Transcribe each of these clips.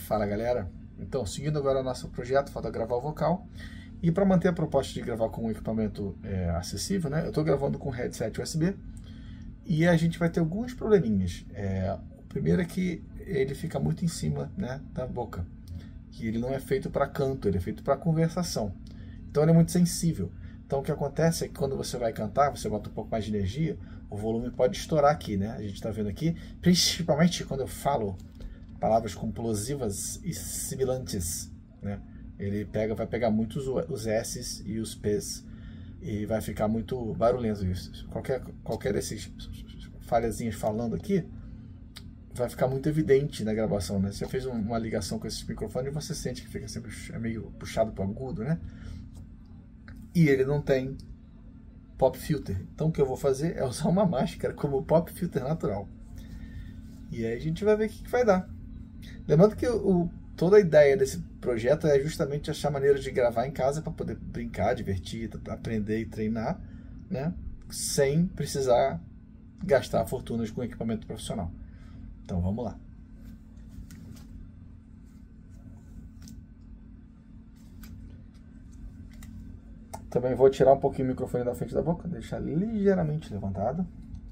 Fala galera, então seguindo agora o nosso projeto, falta gravar o vocal. E para manter a proposta de gravar com um equipamento acessível, né, eu estou gravando com headset USB. E a gente vai ter alguns probleminhas. O primeiro é que ele fica muito em cima, né, da boca. Que ele não é feito para canto, ele é feito para conversação. Então ele é muito sensível. Então o que acontece é que quando você vai cantar, você bota um pouco mais de energia, o volume pode estourar aqui, né? A gente está vendo aqui, principalmente quando eu falo palavras com plosivas e sibilantes, né? Ele vai pegar muito os S's e os P's e vai ficar muito barulhento isso. Qualquer desses falhazinhas falando aqui vai ficar muito evidente na gravação, né? Você fez uma ligação com esses microfones e você sente que fica sempre meio puxado para o agudo, né? E ele não tem pop filter. Então o que eu vou fazer é usar uma máscara como pop filter natural. E aí a gente vai ver o que vai dar. Lembrando que toda a ideia desse projeto é justamente achar maneiras de gravar em casa para poder brincar, divertir, aprender e treinar, né? Sem precisar gastar fortunas com equipamento profissional. Então vamos lá. Também vou tirar um pouquinho o microfone da frente da boca, deixar ligeiramente levantado.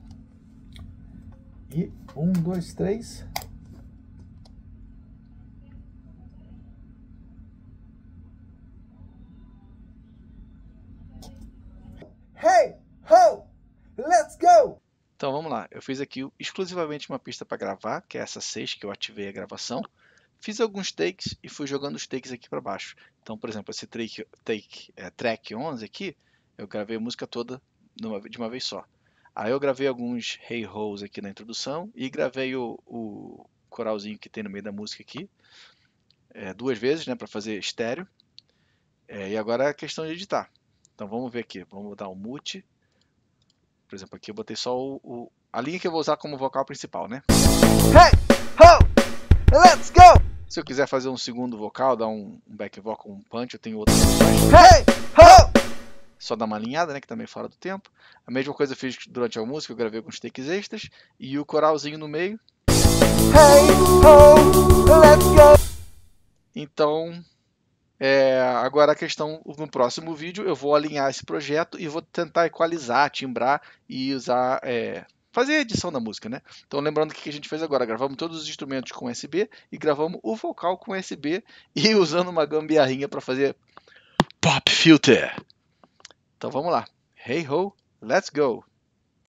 E 1, 2, 3. Hey, ho, let's go! Então vamos lá, eu fiz aqui exclusivamente uma pista para gravar, que é essa 6 que eu ativei a gravação. Fiz alguns takes e fui jogando os takes aqui para baixo. Então, por exemplo, esse track 11 aqui, eu gravei a música toda de uma vez só. Aí eu gravei alguns hey ho's aqui na introdução e gravei o coralzinho que tem no meio da música aqui 2 vezes, né, para fazer estéreo. E agora é a questão de editar. Então vamos ver aqui, vamos dar um mute. Por exemplo, aqui eu botei só a linha que eu vou usar como vocal principal, né? Hey ho, let's go! Se eu quiser fazer um segundo vocal, dar um back vocal, um punch, eu tenho outras opções. Hey ho! Só dar uma alinhada, né, que também fora do tempo. A mesma coisa eu fiz durante a música, eu gravei alguns takes extras e o coralzinho no meio. Hey ho, let's go! Então, agora a questão, no próximo vídeo eu vou alinhar esse projeto e vou tentar equalizar, timbrar e usar, fazer a edição da música, né? Então lembrando que a gente fez agora, gravamos todos os instrumentos com USB e gravamos o vocal com USB e usando uma gambiarrinha para fazer pop filter. Então vamos lá, hey ho, let's go!